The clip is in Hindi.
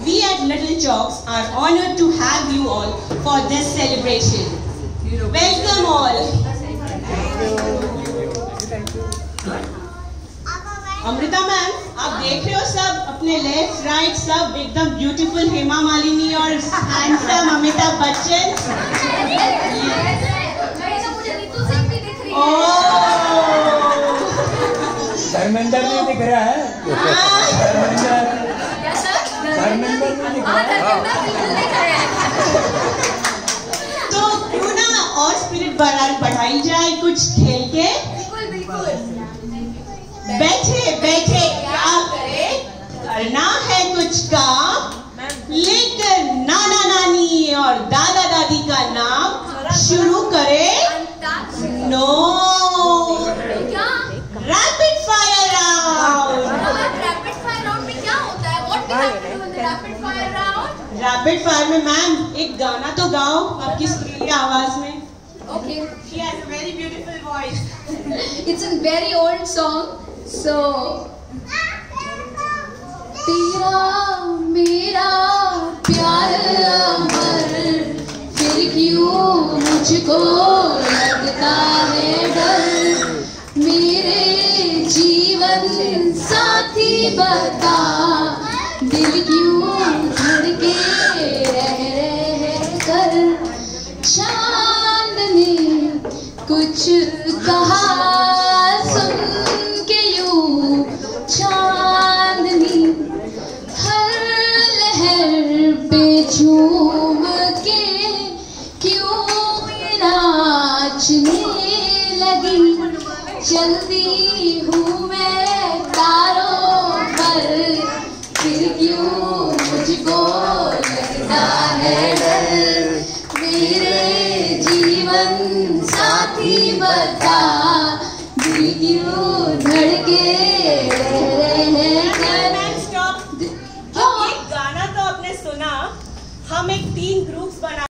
we at Little Chalks are honored to have you all for this celebration. Welcome all. Amrita ma'am, आप देख रहे हो सब अपने लेफ्ट राइट सब एकदम ब्यूटीफुल हेमा मालिनी और हैंडसम अमिताभ बच्चन। धर्मेंद्र भी दिख रहा है। धर्मेंद्र भी दिख रहा है। तो क्यों ना और स्पिरिट बढ़ाई जाए कुछ खेल के। बैठे बैठे क्या करे, करना है कुछ काम, लेकर नाना नानी और दादा दादी का नाम शुरू करे। No, rapid fire round. Rapid fire round में क्या होता है? What we have to do in the rapid fire round? Rapid fire में मैम एक गाना तो गाओ आपकी सुरीली आवाज में। Okay. She has a very beautiful voice. It's a very old song. So तेरा मेरा प्यार अमर, फिर क्यों मुझको लगता है डर। मेरे जीवन साथी बता, दिल क्यों धड़के रह कर। चांद ने कुछ कहा सुन के यूं, चांदनी हर लहर पे झूम के क्यों ये नाचने लगी। चलती हूँ मैं तारों पर, फिर क्यों मुझको लगता है डर। मेरे जीवन साथी बता, दिल क्यों धड़के रह कर। स्टॉप। ये गाना तो आपने सुना, हम एक 3 ग्रुप्स बना